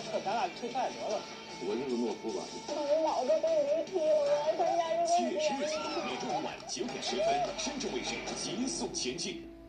车，咱俩吃饭得了。 我就是懦夫吧。 我老子都没踢了，我要参加这个 7月10日起，每周五晚9点10分，深圳卫视《极速前进》。